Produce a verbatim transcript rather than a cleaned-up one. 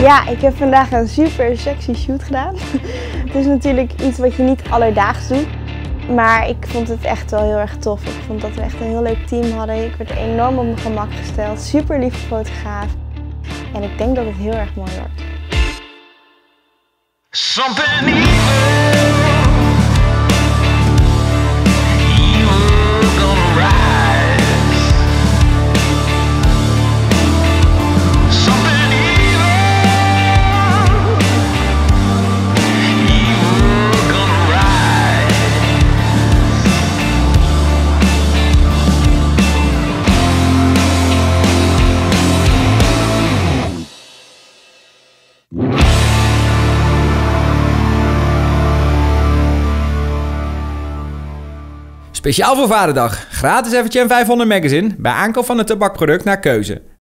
Ja, ik heb vandaag een super sexy shoot gedaan. Het is natuurlijk iets wat je niet alledaags doet. Maar ik vond het echt wel heel erg tof. Ik vond dat we echt een heel leuk team hadden. Ik werd enorm op mijn gemak gesteld. Super lieve fotograaf. En ik denk dat het heel erg mooi wordt. Something evil. Speciaal voor Vaderdag. Gratis F H M vijfhonderd magazine bij aankoop van een tabakproduct naar keuze.